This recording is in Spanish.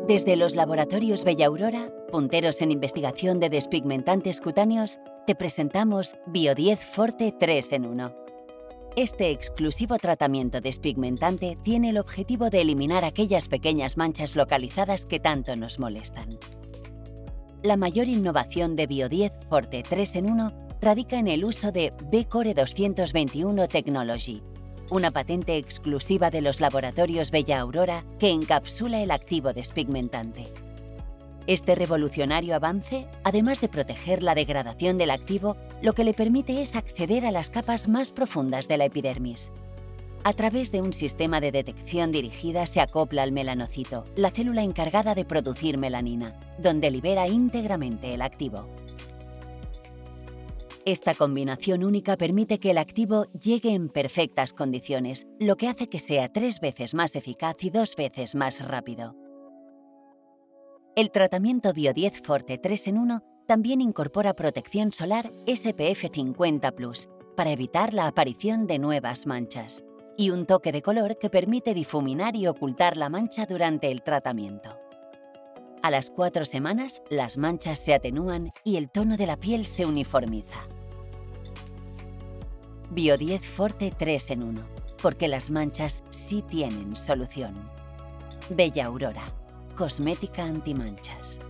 Desde los laboratorios Bella Aurora, punteros en investigación de despigmentantes cutáneos, te presentamos Bio10 Forte 3 en 1. Este exclusivo tratamiento despigmentante tiene el objetivo de eliminar aquellas pequeñas manchas localizadas que tanto nos molestan. La mayor innovación de Bio10 Forte 3 en 1 radica en el uso de B-Core 221 Technology, una patente exclusiva de los laboratorios Bella Aurora que encapsula el activo despigmentante. Este revolucionario avance, además de proteger la degradación del activo, lo que le permite es acceder a las capas más profundas de la epidermis. A través de un sistema de detección dirigida se acopla al melanocito, la célula encargada de producir melanina, donde libera íntegramente el activo. Esta combinación única permite que el activo llegue en perfectas condiciones, lo que hace que sea 3 veces más eficaz y 2 veces más rápido. El tratamiento Bio10 Forte 3 en 1 también incorpora protección solar SPF 50+, para evitar la aparición de nuevas manchas, y un toque de color que permite difuminar y ocultar la mancha durante el tratamiento. A las 4 semanas, las manchas se atenúan y el tono de la piel se uniformiza. Bio10 Forte 3 en 1, porque las manchas sí tienen solución. Bella Aurora, cosmética antimanchas.